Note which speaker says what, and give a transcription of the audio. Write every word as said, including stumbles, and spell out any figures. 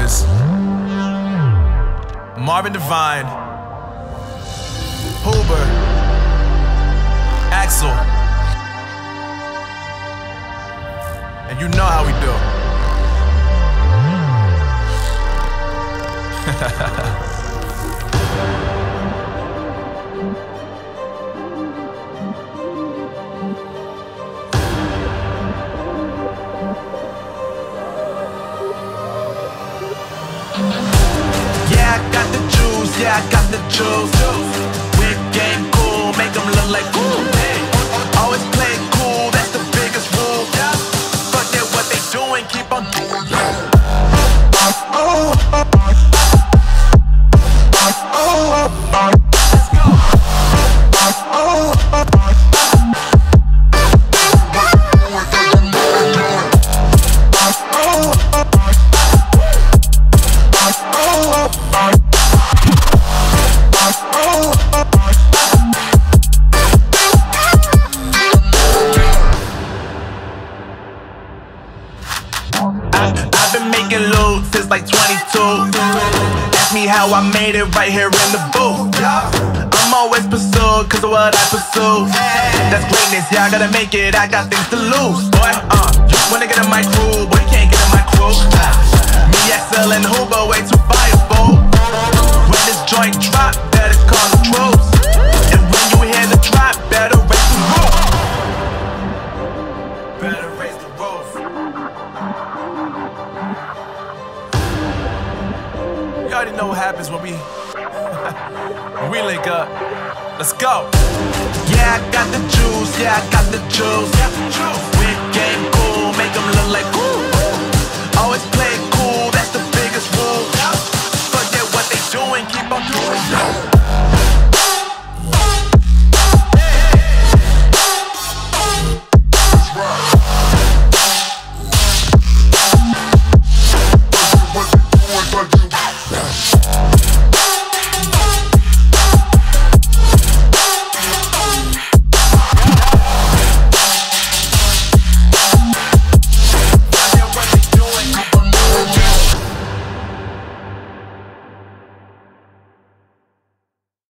Speaker 1: is Marvin Divine, Hoober, Axol, and you know how we do. Yeah, I got the juice, yeah, I got the juice. Whip game cool, make them look like cool. Always play it cool, that's the biggest rule. Fuck that, what they doing, keep on doing. Let's go. I've been making loot since like twenty-two. Ask me how I made it right here in the booth. I'm always pursued cause of what I pursue. That's greatness, yeah, I gotta make it, I got things to lose. Boy, uh, you wanna get in my crew, boy, you can't get in my crew. Me, Axol, and Hoober, way too fireball. When this joint drop, better call the troops. And when you hear the drop, better raise the roof. Better raise the roof. You already know what happens when we when we link up. Let's go. Yeah, I got the juice. Yeah, I got the juice. Whip game cool, make them look like cool.